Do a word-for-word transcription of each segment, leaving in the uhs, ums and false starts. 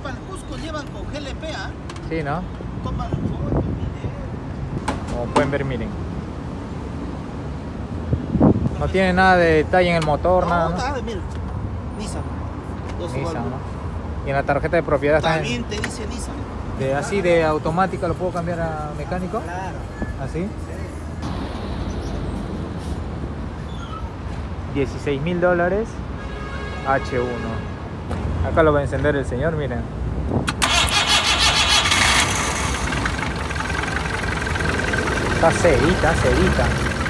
para el Cusco llevan con G L P, ¿ah? Sí, ¿no? Toman fotos, videos. Como pueden ver, miren. No tiene nada de detalle en el motor, No, nada, ¿no? nada, mira. Nissan. doce Nissan, válvulas. ¿no? Y en la tarjeta de propiedad También también. te dice Nissan. De, así de automática lo puedo cambiar a mecánico. Claro. Así. dieciséis mil dólares. H uno. Acá lo va a encender el señor, miren. Está sedita, sedita.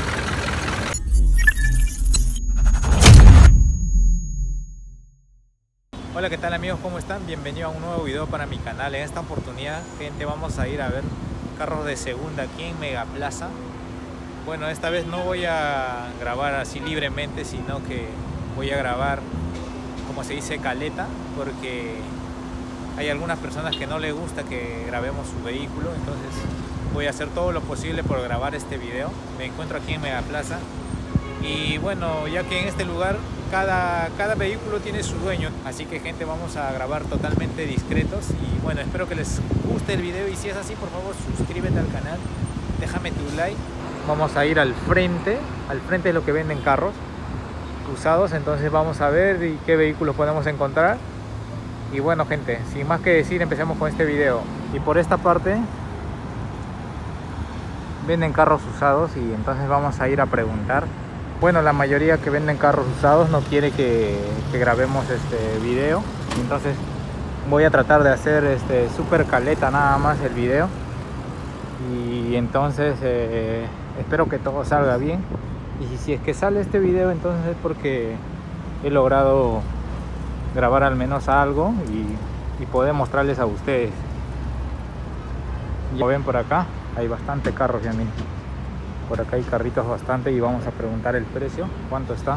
Hola, ¿qué tal amigos? ¿Cómo están? Bienvenidos a un nuevo video para mi canal. En esta oportunidad, gente, vamos a ir a ver carros de segunda aquí en Megaplaza. Bueno, esta vez no voy a grabar así libremente, sino que voy a grabar, como se dice, caleta, porque hay algunas personas que no les gusta que grabemos su vehículo. Entonces voy a hacer todo lo posible por grabar este video. Me encuentro aquí en Megaplaza y bueno, ya que en este lugar cada, cada vehículo tiene su dueño, así que gente, vamos a grabar totalmente discretos. Y bueno, espero que les guste el video, y si es así, por favor suscríbete al canal, déjame tu like. Vamos a ir al frente, al frente es lo que venden carros usados, entonces vamos a ver y qué vehículos podemos encontrar. Y bueno, gente, sin más que decir, empecemos con este video. Y por esta parte venden carros usados, y entonces vamos a ir a preguntar. Bueno, la mayoría que venden carros usados no quiere que, que grabemos este video, entonces voy a tratar de hacer este súper caleta nada más el video. Y entonces eh, espero que todo salga bien. Y si, si es que sale este video, entonces es porque he logrado grabar al menos algo y, y poder mostrarles a ustedes. Como ven, por acá hay bastante carros ya, miren. Por acá hay carritos bastante y vamos a preguntar el precio, cuánto está.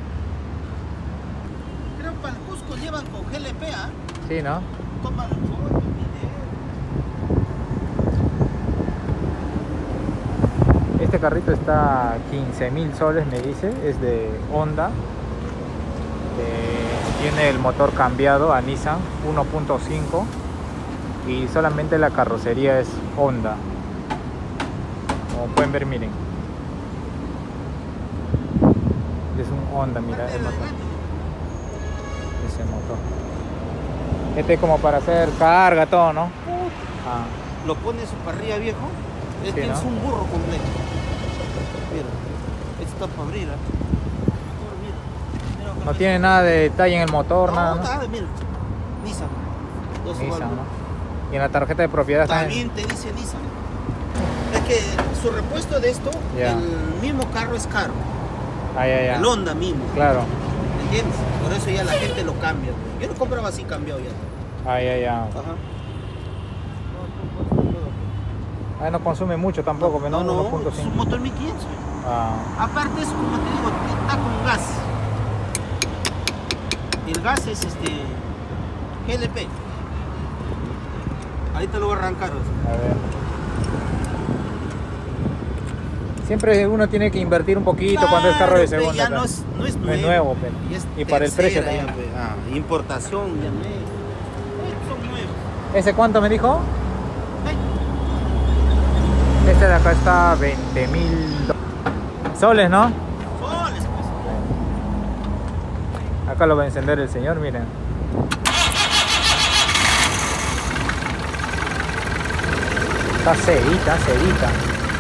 Creo que para el Cusco llevan con G L P, ¿ah? Sí, ¿no? Toman fotos, videos. Este carrito está a quince mil soles, me dice. Es de Honda. Eh, tiene el motor cambiado a Nissan uno punto cinco y solamente la carrocería es Honda. Como pueden ver, miren. Es un Honda, mira el motor. Ese motor. Este es como para hacer carga, todo, ¿no? Ah. Lo pone en su parrilla, viejo. Este Sí, ¿no? es un burro completo. Mira, este está para abrir, ¿ah? Mira, mira, No tiene nada de detalle en el motor, no, nada, ¿no? nada, mira. Nissan. doce Nissan, válvulas. ¿no? Y en la tarjeta de propiedad También te dice Nissan. Es que su repuesto de esto, Ya. el mismo carro es caro. Ah, ya, ya. El Honda mismo. Claro. ¿Me entiendes? Por eso ya la gente lo cambia. Yo lo compraba así cambiado ya. Ah, ya, ya. Ajá. Ah, no consume mucho tampoco, No, no, uno punto es un cinco. motor mil quinientos. Ah, Aparte eso, como te digo, está con gas. El gas es este G L P. Ahorita lo voy a arrancar. O sea. a ver. Siempre uno tiene que invertir un poquito cuando es carro de Claro, segunda. Ya no pe. es, no es No nuevo. es nuevo, pe. Ya es Y para el precio tercera también. ya, pe. Ah, importación, ya no es. Estos son nuevos. ¿Ese cuánto me dijo? Ven, Este de acá está veinte mil soles, ¿no? soles, pues. Acá lo va a encender el señor, miren. Está sedita, sedita.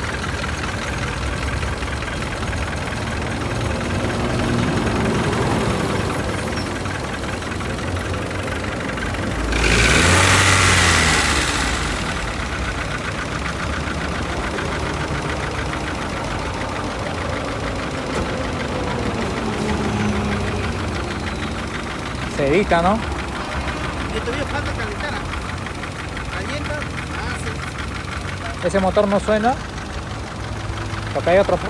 Sedita, ¿no? Y todavía falta calentar. Calienta, hace. Ese motor no suena. Porque hay otro.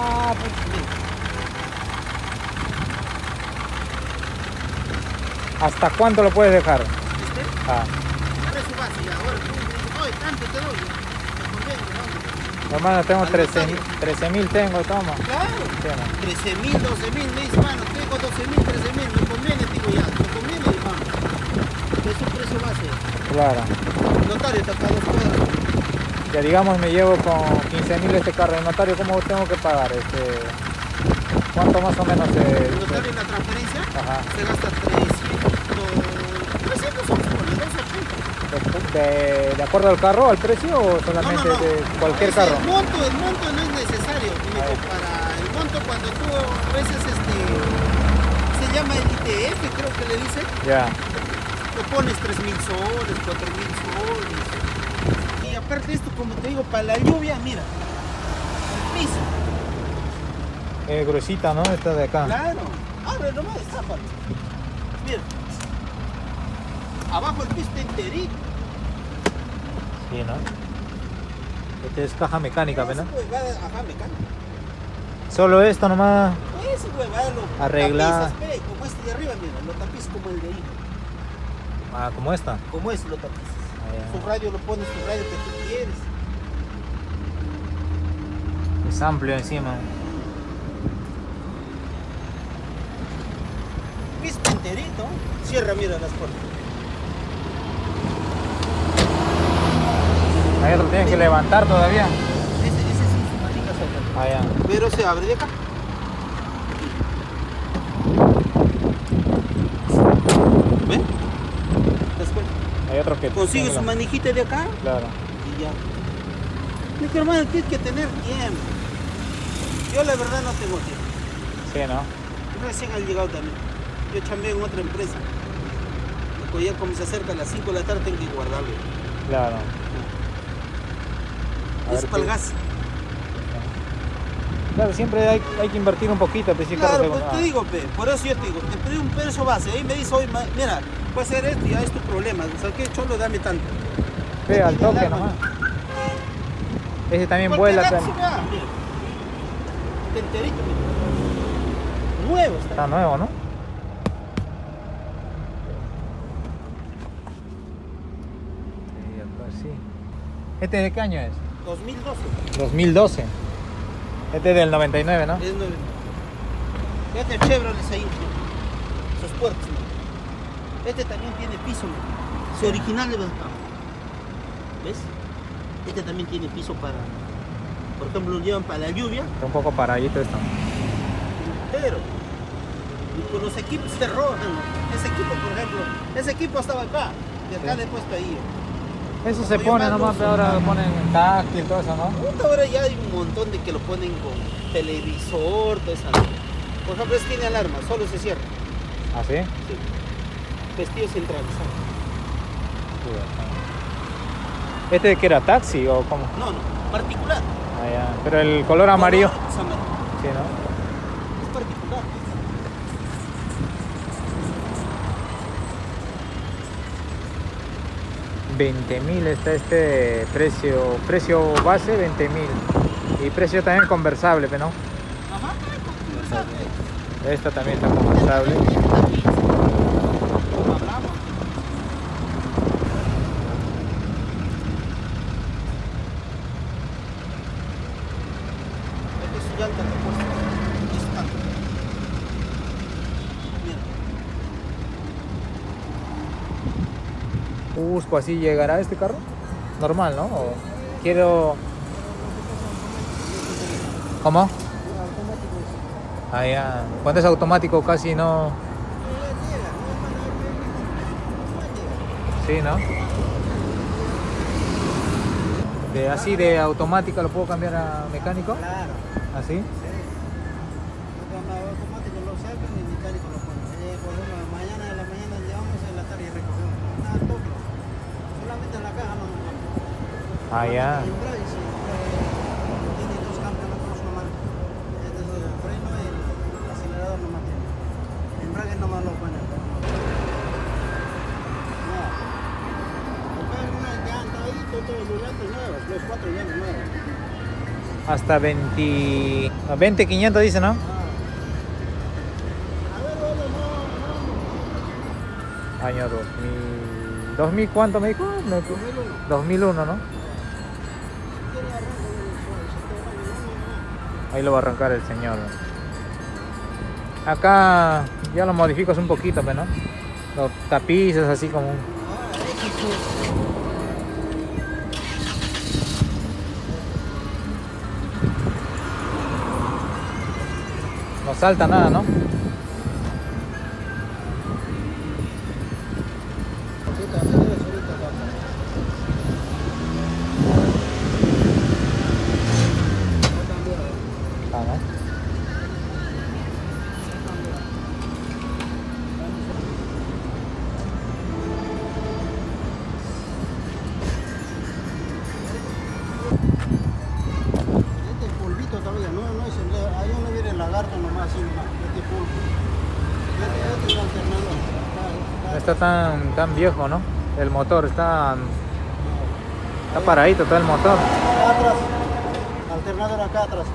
¿Hasta cuánto lo puedes dejar? ¿Viste? Ah. Abre su base y ahora tú me dices, oye, tanto te doy. Te convengo, ¿no? Hermano, tengo Al trece mil, tengo, toma. Claro. Sí, ¿no? trece mil, doce mil, me dice, mano, tengo doce mil, trece mil, me conviene, digo ya, me conviene, hermano. es un precio base. Claro. El notario está acá a dos cuadras. Ya digamos me llevo con quince mil este carro. ¿El notario cómo tengo que pagar? Este, ¿cuánto más o menos? Eh, El notario en la transferencia Ajá. se gasta trescientos, trescientos soles, doscientos ochenta. De, de, ¿De acuerdo al carro, al precio o solamente No, no, no. de cualquier Ese, carro? El monto, el monto no es necesario. Como para el monto cuando tú a veces este, se llama el I T F, creo que le dicen. Ya. Lo pones tres mil soles, cuatro mil soles. Y aparte de esto, como te digo, para la lluvia, mira, el piso. Eh, gruesita, ¿no? Esta de acá. Claro, abre nomás, zápalo. Mira, abajo el piso está enterito. Sí, ¿no? Este es caja mecánica, ¿verdad? Esa huevada, ajá, mecánica. Solo esto nomás. Ese huevada lo Arreglar. tapizas, ve, como este de arriba, mira, lo tapizas como el de ahí. Ah, como esta. Como ese lo tapizas. Ah, ya. Su radio lo pones, su radio que tú quieres. Es amplio encima. Piso enterito. Cierra, mira las puertas. Ahí otro tienes que levantar todavía. Ese, ese sí, su manija se abre. Ah, ya. Pero se abre de acá. ¿Ven? ¿Das cuenta? Hay otro que Consigue tiene su la- manijita de acá Claro. y ya. Mi hermano, tienes que tener tiempo. Yo la verdad no tengo tiempo. Sí, ¿no? Recién han llegado también. Yo chambeo en otra empresa. Pues ya como se acerca a las cinco de la tarde tengo que guardarlo. Claro. A Es ver para el qué- gas. Claro, siempre hay, hay que invertir un poquito. Pues, si carro Claro, segundo- pues te ah, digo, pe, por eso yo te digo, te pedí un precio base. Ahí me dice hoy, ma- mira, puede ser esto y ya es tu problema. O sea, que cholo, dame tanto. Ve, al Tiene toque alarma. nomás. Ese también Cualquier vuela. taxi, Acá. vea, mira. Está enterito, mira. Nuevo está. Está nuevo, ¿no? Sí, acá sí. ¿Este de qué año es? dos mil doce. dos mil doce. Este es del noventa y nueve, ¿no? Es nueve. Este Chevrolet ahí, sus puertas. mira. Este también tiene piso, mira. Su original de ventana. ¿Ves? Este también tiene piso para, por ejemplo, lo llevan para la lluvia, Está un poco paradito esto. pero y con los equipos se roban. Ese equipo, por ejemplo, ese equipo estaba acá, y acá Sí. le he puesto ahí. Eso se Oye, pone más nomás, dos, pero ahora ah. lo ponen táctil, todo eso, ¿no? Puta, ahora ya hay un montón de que lo ponen con televisor, toda esa. Por ejemplo, este tiene alarma, solo se cierra. ¿Ah, sí? Sí. Vestido centralizado. ¿Este que era taxi o cómo? No, no, particular. Ah, ya. Pero el color amarillo. Color, es amarillo. Sí, ¿no? Es particular. veinte mil está este precio, precio base veinte mil y precio también conversable, ¿no? Ajá, conversable. Esta también está conversable. Como hablamos. Esta es su llanta de puesto. Es tanto. Mira. Busco así, ¿llegará este carro? Normal, ¿no? O quiero... ¿Cómo? Ah, ya. Cuando es automático casi no... Sí, ¿no? De, así de automática lo puedo cambiar a mecánico. Claro. ¿Así? Sí. Automático lo sacan y el mecánico lo pone. Eh, por ejemplo, mañana de la mañana llevamos en la tarde y recogemos. Nada, toque. Solamente en la caja no nos vamos. Ah, ya. El embrague, sí. Eh, tiene dos cambios, no conozco la marca. Este es el freno y el acelerador nomás tiene. El embrague nomás lo pone. No. Acá hay una llanta ahí, todos los llantas nuevos, los cuatro llantas nuevos. Hasta veinte... veinte quinientos dice, ¿no? Ah. A ver, bueno, no, no. Año dos mil... ¿dos mil cuánto me dijo? Me- dos mil uno. dos mil uno, ¿no? Tiene arranque del Ahí lo va a arrancar el señor. Acá ya lo modificas un poquito, ¿no? Los tapices así como un... No salta nada, ¿no? Ah, ¿no? Este polvito todavía, no, no es el, ahí no viene el lagarto nomás, así nomás, este polvo. Este, este es el alternador. Acá, acá. No está tan, tan viejo, ¿no? El motor está, está paradito todo el motor. Acá atrás, alternador acá atrás.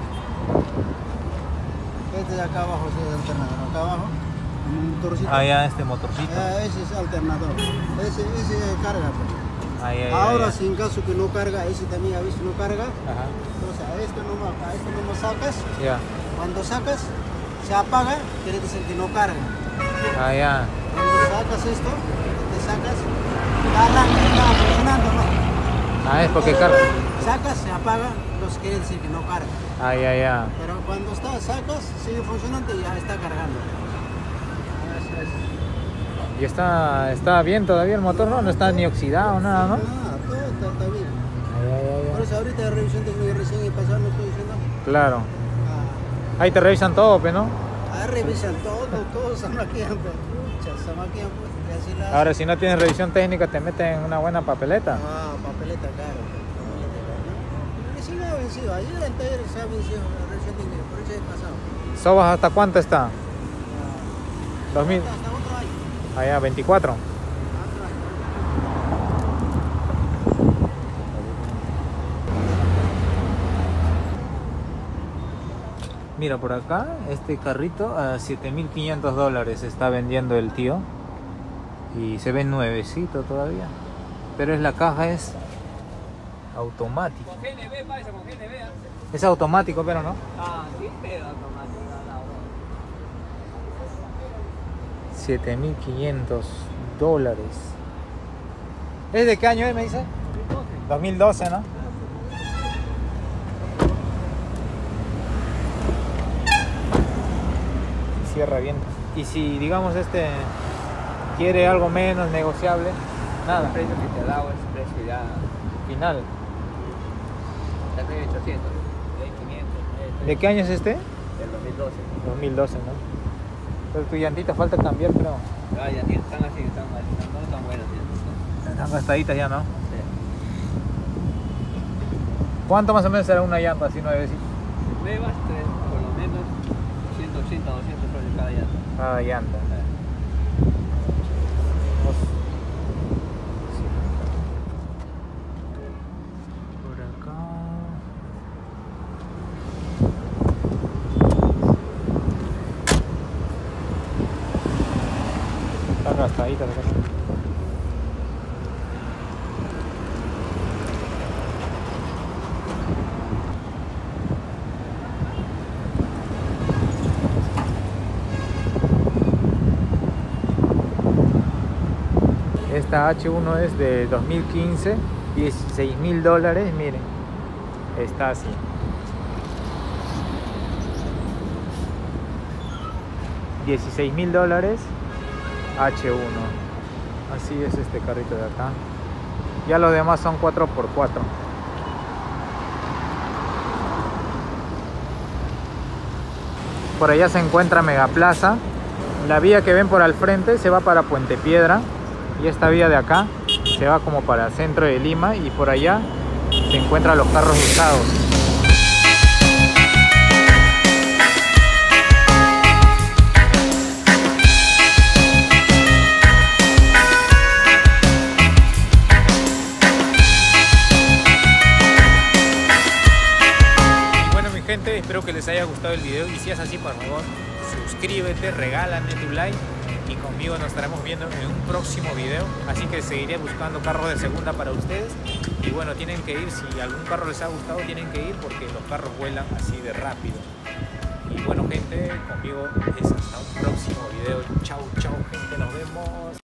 Este de acá abajo es el alternador, acá abajo, un motorcito. Ah, ya, este motorcito. Ah, ese es alternador, ese, ese carga. Pues. Ahí, ahí, Ahora, ahí, si en caso que no carga, ese también a veces no carga, ajá. entonces a este nomás, a este nomás sacas, Ya. cuando sacas, se apaga, quiere decir que no carga. Ah, ya. Cuando sacas esto, te sacas, ya arranca, está funcionando, ¿no? Ah, es porque carga. Sacas, se apaga, entonces quiere decir que no carga. Ah, ya, ya. Pero cuando está, sacas, sigue funcionando y ya está cargando. Eso es. Y está, está bien todavía el motor, ¿no? No está ni oxidado, nada, ¿no? Nada, todo está, está bien. Ay, ay, ay, Por ay. eso ahorita de revisión técnica recién he pasado, no estoy diciendo. Claro. Ah, Ahí te revisan todo, pues, ¿no? ah, revisan todo, todo se maquillan, pero pucha, se maquillan, pues, y así la Ahora, si no tienes revisión técnica, te meten en una buena papeleta. Ah, papeleta caro. Papeleta caro. ¿No? Recién ha vencido, ayer el taller se ha vencido la revisión técnica, por eso he pasado. ¿Sobas hasta cuánto está? Ah, dos mil. hasta otro año. Allá, veinticuatro. Otro año. Mira, por acá, este carrito a siete mil quinientos dólares está vendiendo el tío. Y se ve nuevecito todavía. Pero es la caja es automática. Con G N B, parece con G N B. Es automático, pero no. Ah, sí, pero automático. siete mil quinientos dólares. ¿Es de qué año es, me dice? dos mil doce, ¿no? Cierra bien. Y si, digamos, este quiere algo menos negociable, nada. El precio que te he dado es precio ya Final. ya te he ochocientos, ya hay quinientos. ¿De qué año es este? Del dos mil doce. dos mil doce, ¿no? Pero tu llantita falta cambiar, creo. Ah, ya tienen- están así, están así, no están buenas. Ya. Están gastaditas ya, ¿no? Sí. ¿Cuánto más o menos será una llanta así nuevecita? Nuevas, tres, por lo menos ciento ochenta, doscientos soles cada llanta. Cada llanta. Por acá. Están gastaditas acá. Esta H uno es de dos mil quince, dieciséis mil dólares, miren, está así. dieciséis mil dólares H uno. Así es este carrito de acá. Ya los demás son cuatro por cuatro. Por allá se encuentra Megaplaza. La vía que ven por al frente se va para Puente Piedra. Y esta vía de acá se va como para el centro de Lima. Y por allá se encuentran los carros usados. Gente, espero que les haya gustado el video y si es así, por favor, suscríbete, regálame tu like y conmigo nos estaremos viendo en un próximo video. Así que seguiré buscando carros de segunda para ustedes y bueno, tienen que ir, si algún carro les ha gustado, tienen que ir porque los carros vuelan así de rápido. Y bueno, gente, conmigo es hasta un próximo video. Chau, chau, gente, nos vemos.